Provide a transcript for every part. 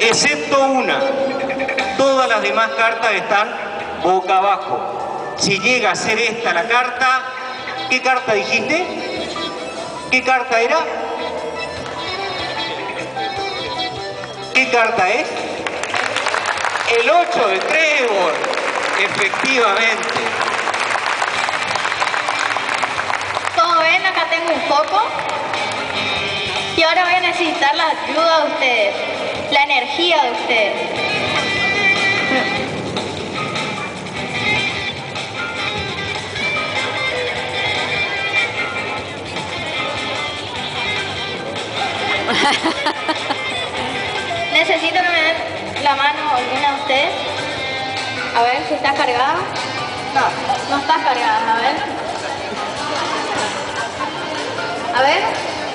excepto una. Todas las demás cartas están boca abajo. Si llega a ser esta la carta, ¿qué carta dijiste? ¿Qué carta era? ¿Qué carta es? El 8 de trébol, efectivamente. Como ven, acá tengo un foco. Y ahora voy a necesitar la ayuda de ustedes, la energía de ustedes. Necesito que me den la mano alguna de ustedes. A ver si está cargada. No, no está cargada, a ver. A ver.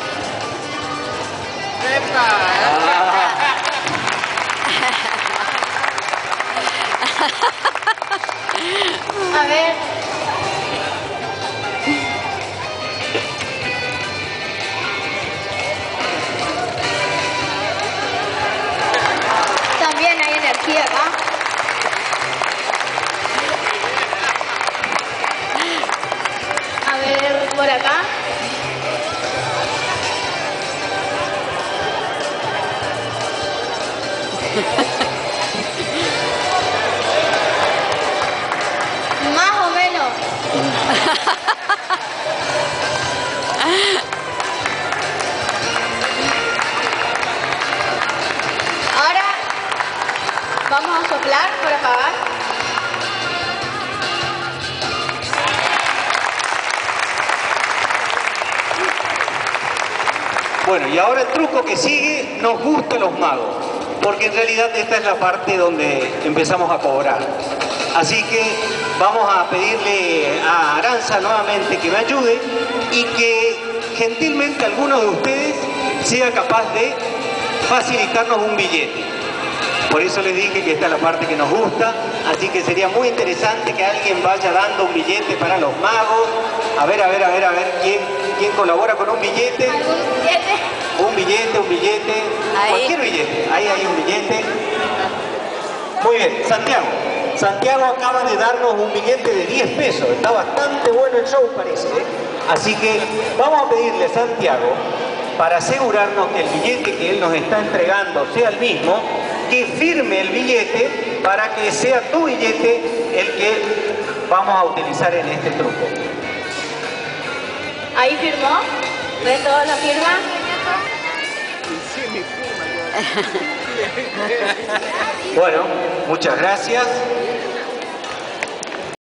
A ver. También hay energía acá. A ver, por acá. Más o menos. Ahora vamos a soplar para apagar. Bueno, y ahora el truco que sigue nos gusta a los magos, porque en realidad esta es la parte donde empezamos a cobrar. Así que vamos a pedirle a Aranza nuevamente que me ayude y que gentilmente alguno de ustedes sea capaz de facilitarnos un billete. Por eso les dije que esta es la parte que nos gusta, así que sería muy interesante que alguien vaya dando un billete para los magos. A ver, ¿quién colabora con un billete? ¿Algún billete? Un billete, ahí. Cualquier billete, ahí hay un billete. Muy bien, Santiago. Santiago acaba de darnos un billete de 10 pesos, está bastante bueno el show parece, ¿eh? Así que vamos a pedirle a Santiago, para asegurarnos que el billete que él nos está entregando sea el mismo, que firme el billete para que sea tu billete el que vamos a utilizar en este truco. Ahí firmó. ¿Ven todos la firma? Bueno, muchas gracias.